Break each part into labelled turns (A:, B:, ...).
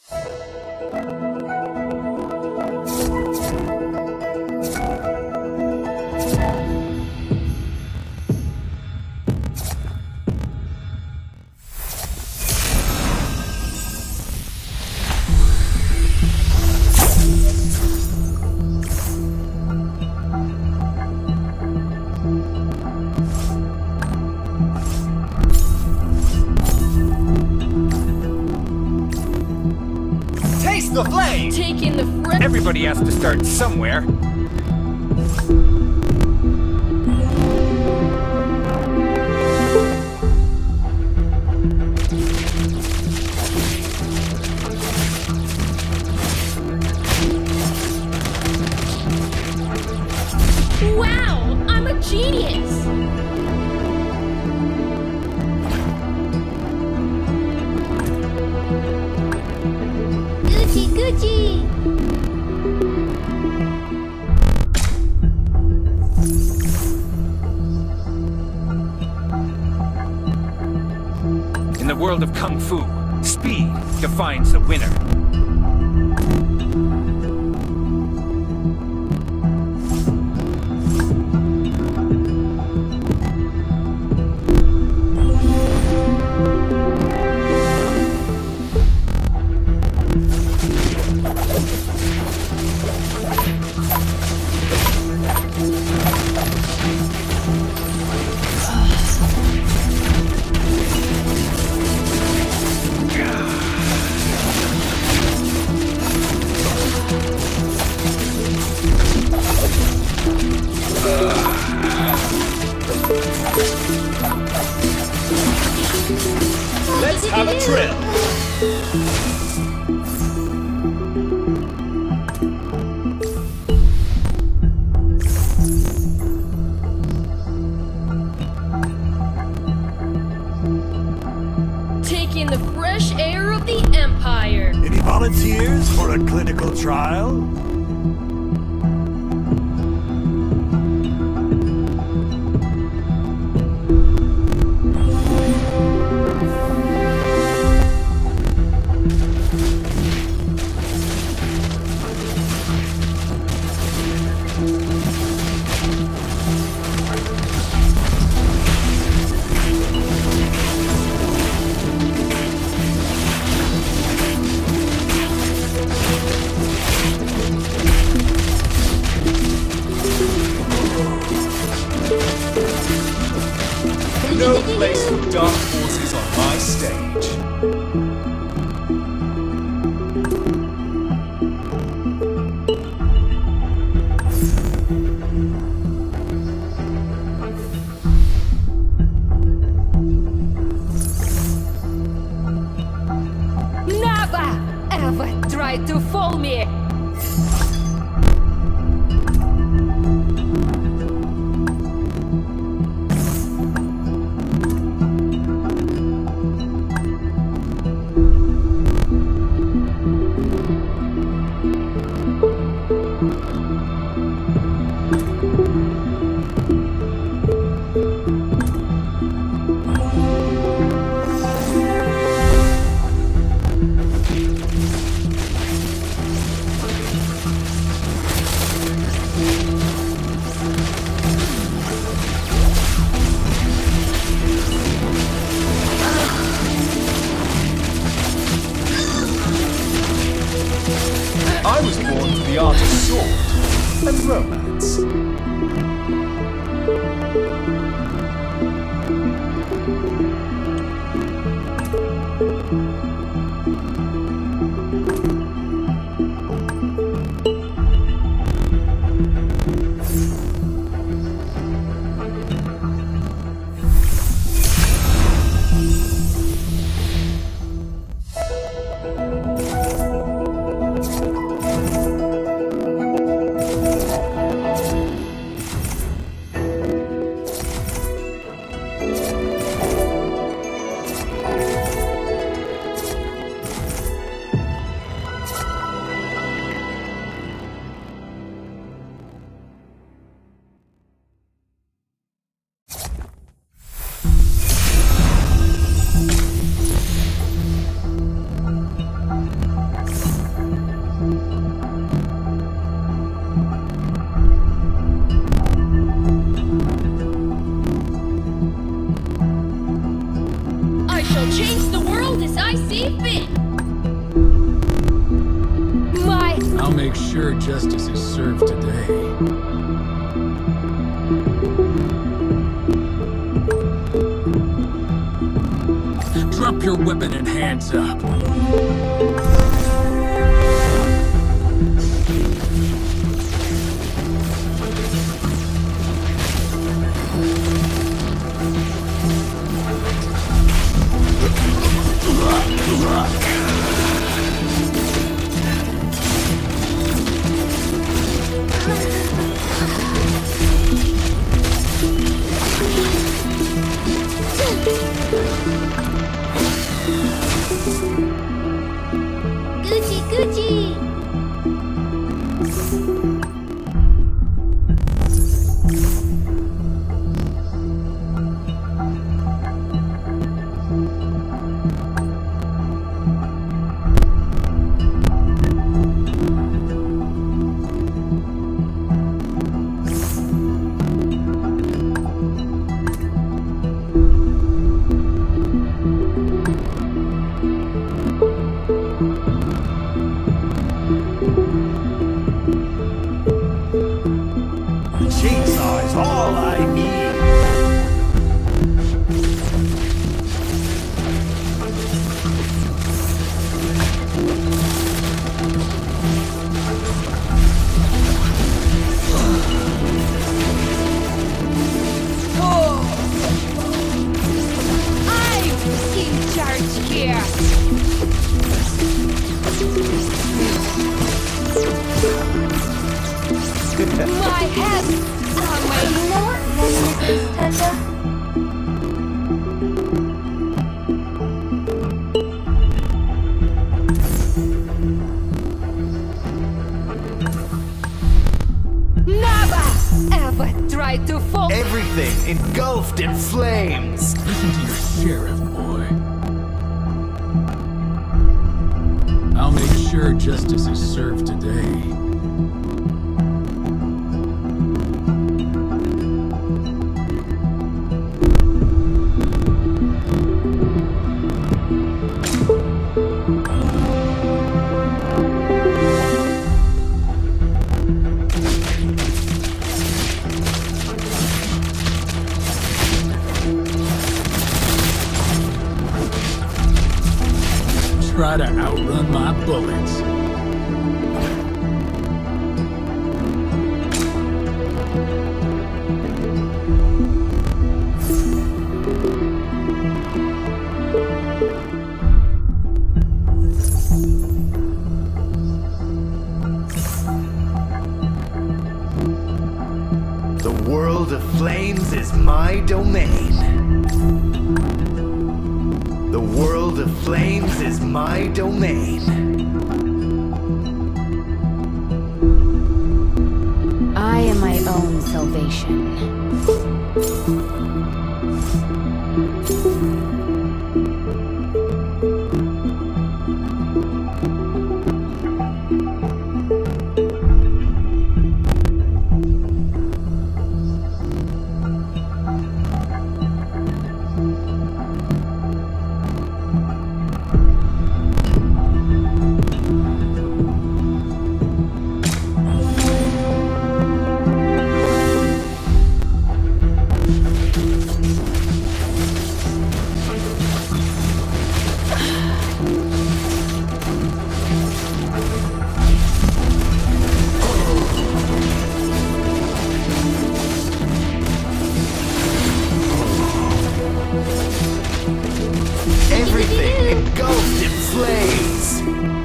A: The flame!
B: Taking the fr-
A: Everybody has to start somewhere.
B: Wow! I'm a genius! Gucci, Gucci!
A: In the world of Kung Fu, speed defines the winner.
C: Let's have a drill.
B: Taking the fresh air of the Empire!
C: Any volunteers for a clinical trial? No place for dark forces on my stage.
B: Never ever try to fool me!
C: I was born for the art of sword and romance.
B: keep it! My...
D: I'll make sure justice is served today. Drop your weapon and hands up.
B: Gucci, Gucci!
C: Chainsaw is all I need.
B: I'm in charge here! My head! You know what? Never ever try to fall.
C: Everything engulfed in flames.
D: Listen to your sheriff, boy. I'll make sure justice is served today. Try to outrun my bullets.
C: The world of flames is my domain. The world of flames is my domain.
E: I am my own salvation.
C: Everything engulfed in flames.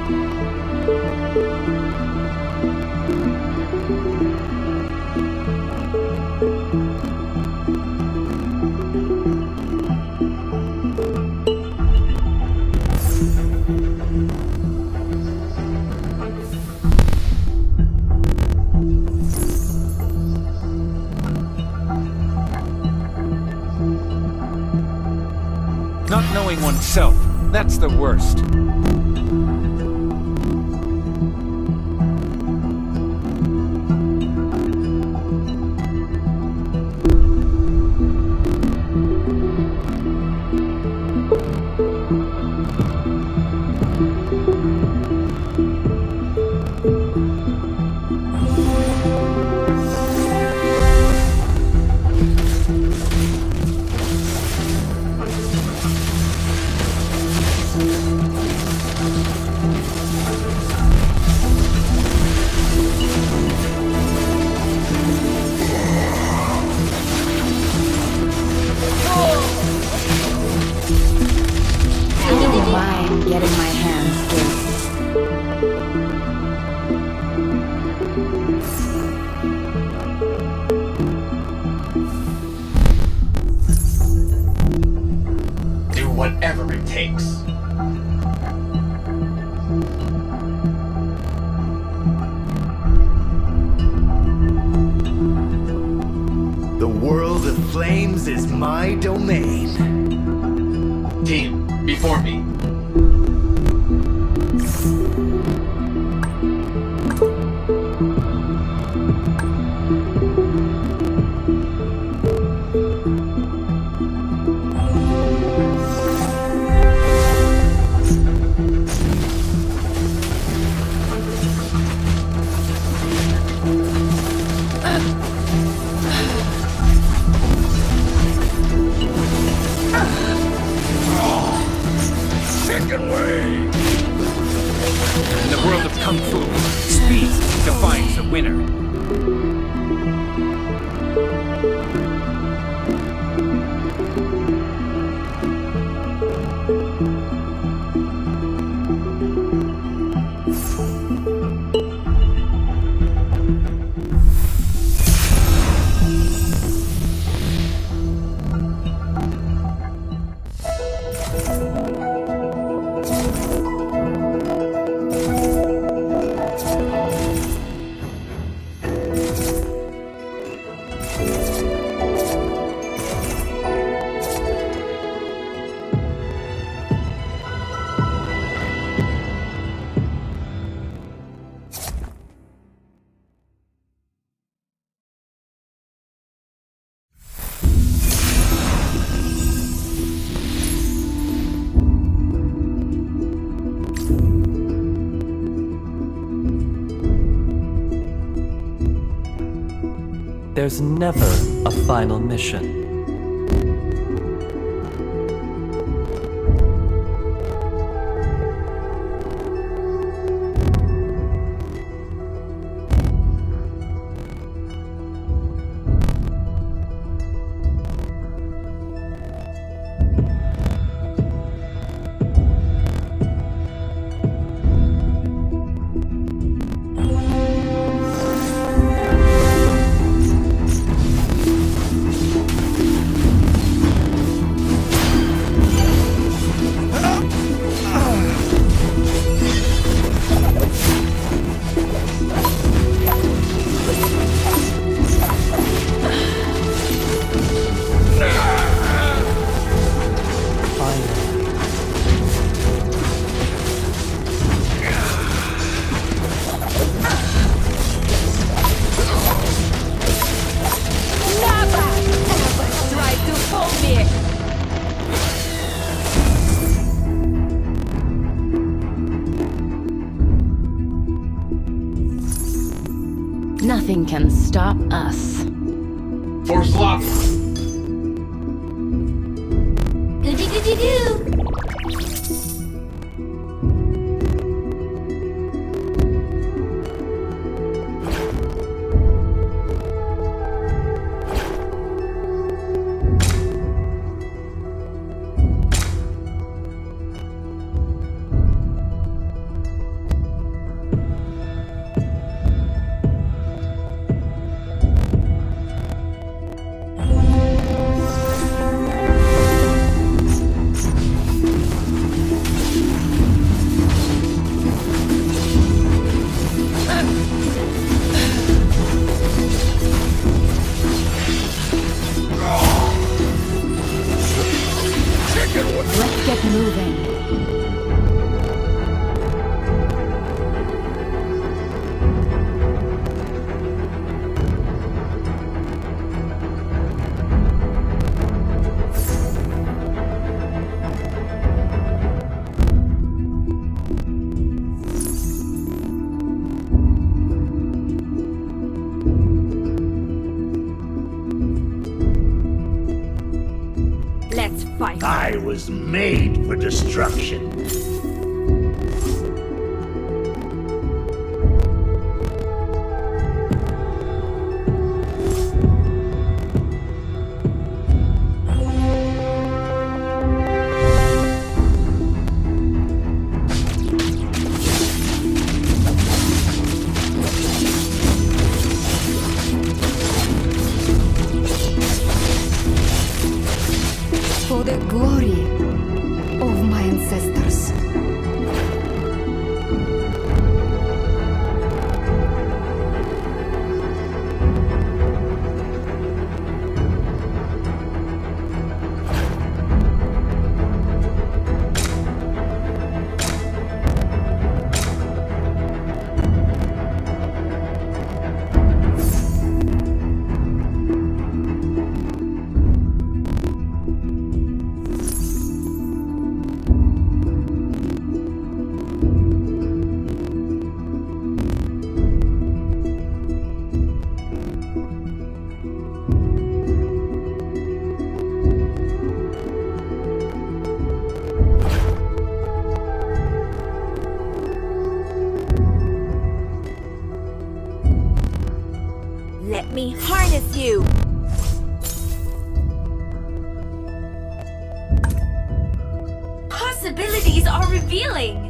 A: Not knowing oneself, that's the worst.
F: The world of flames is my domain.
C: Team, before me.
A: In the world of Kung Fu, speed defines the winner.
G: There's never a final mission.
E: Nothing can stop us.
C: For slaughter.
B: Goody goody goo!
E: Let's get moving.
B: Let's fight.
F: I was made for destruction.
B: For the glory of my ancestors. Let me harness you! Possibilities are revealing!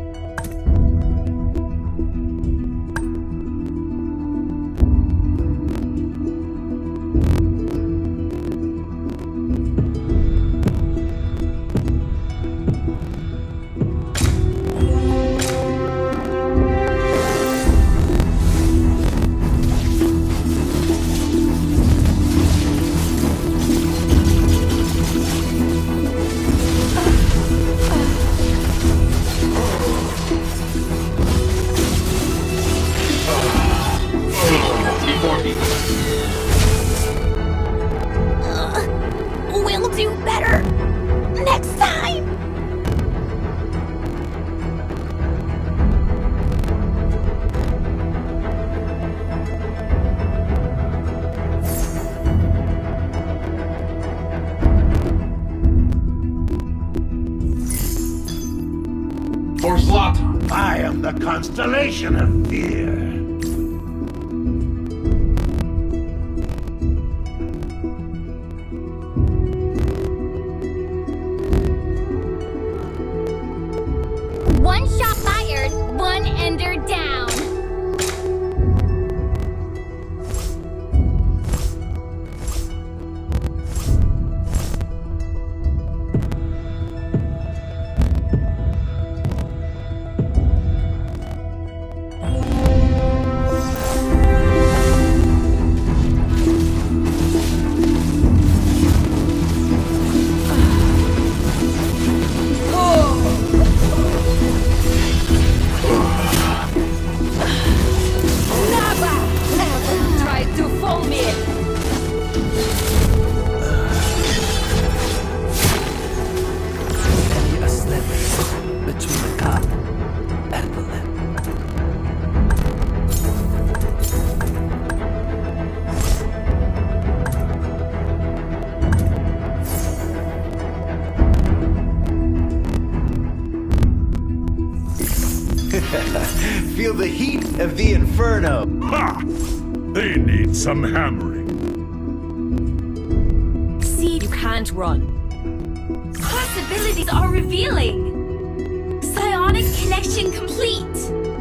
B: We'll do better next time!
A: For Zlatan.
F: I am the constellation of fear.
B: One shot fired, one ender down.
F: Feel the heat of the inferno.
C: Ha! They need some hammering.
B: See, you can't run. Possibilities are revealing. Psionic connection complete.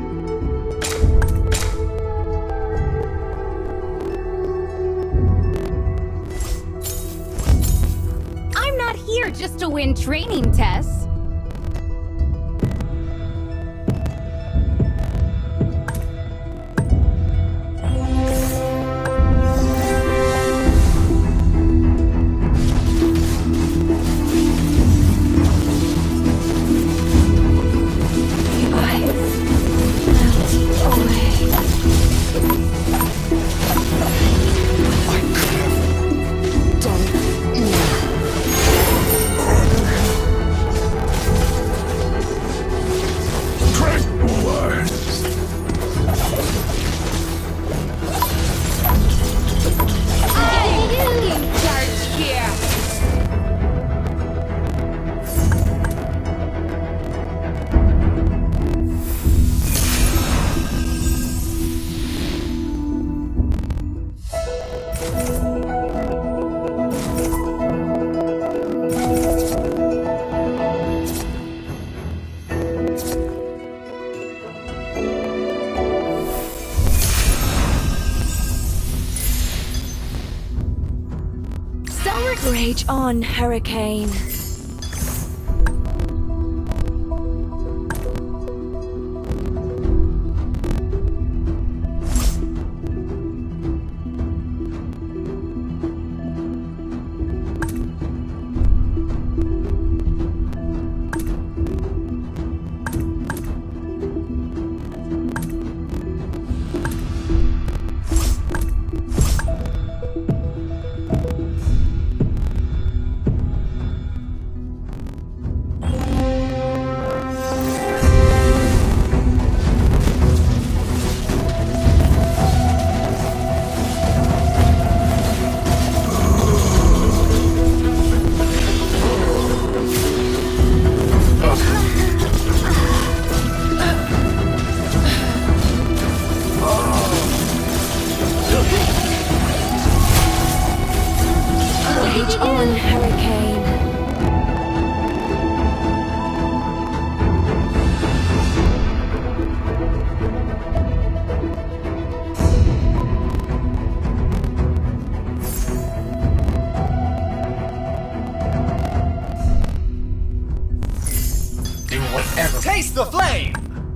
B: I'm not here just to win training tests. Rage on, Hurricane.
C: Face the flame!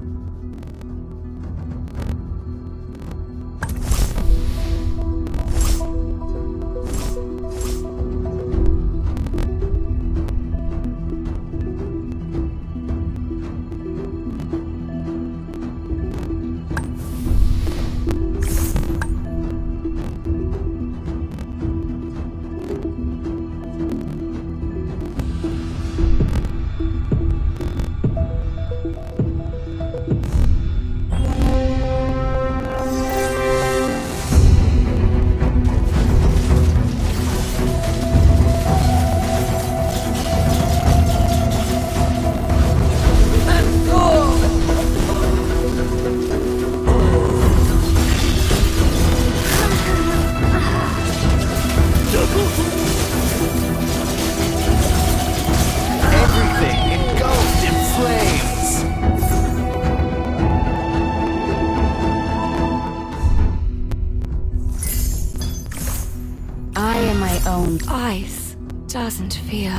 E: Ice doesn't fear.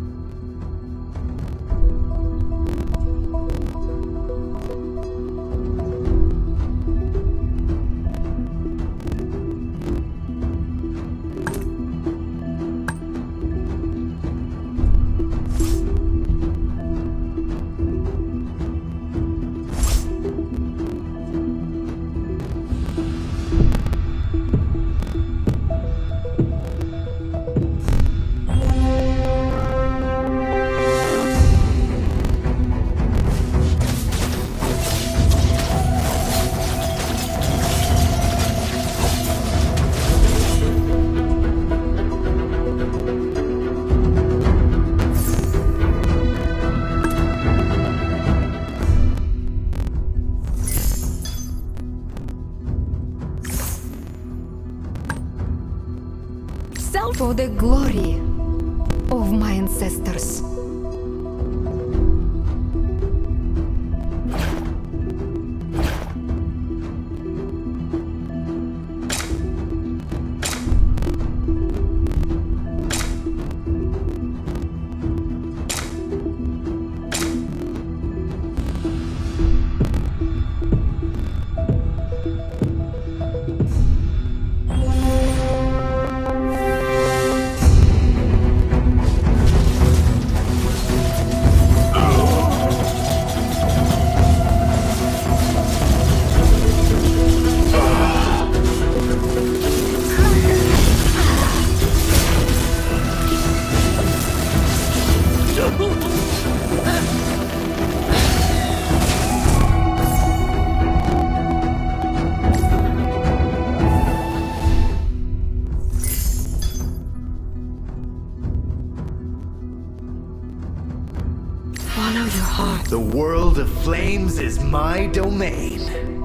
E: For the glory of my ancestors. Follow your heart.
F: The world of flames is my domain.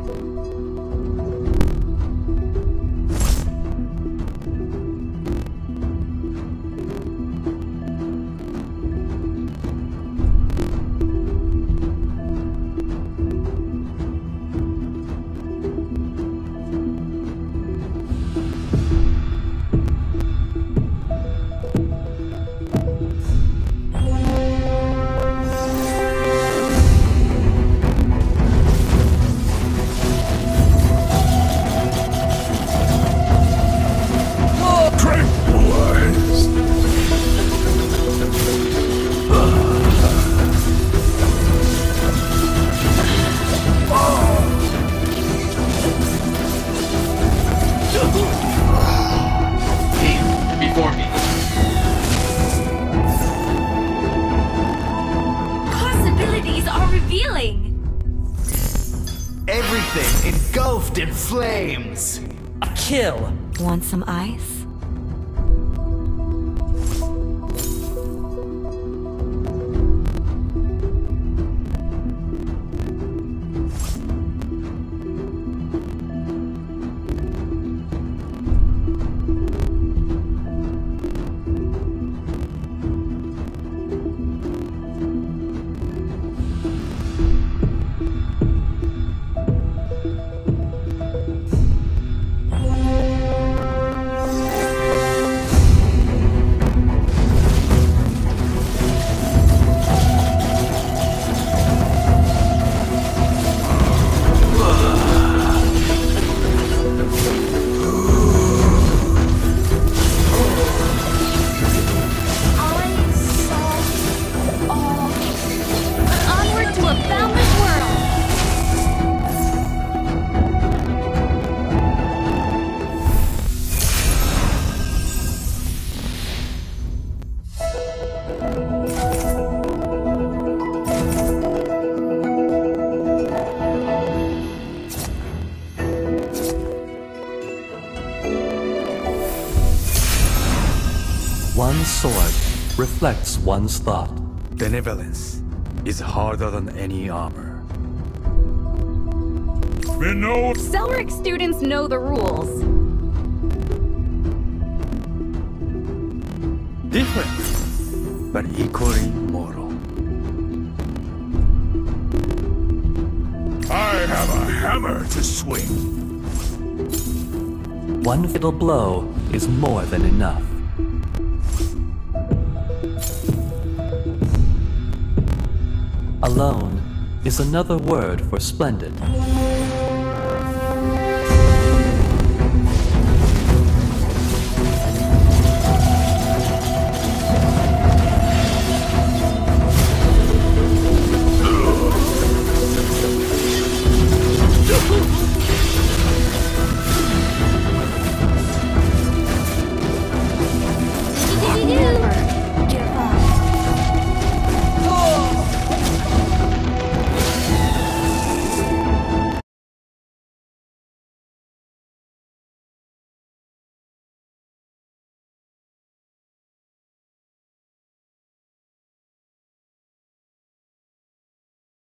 B: Possibilities are revealing.
F: Everything engulfed in flames.
G: A kill!
E: Want some ice?
G: One sword reflects one's thought.
H: Benevolence is harder than any armor.
B: Selric students know the rules.
H: Different, but equally mortal.
C: I have a hammer to swing.
G: One fatal blow is more than enough. Alone is another word for splendid.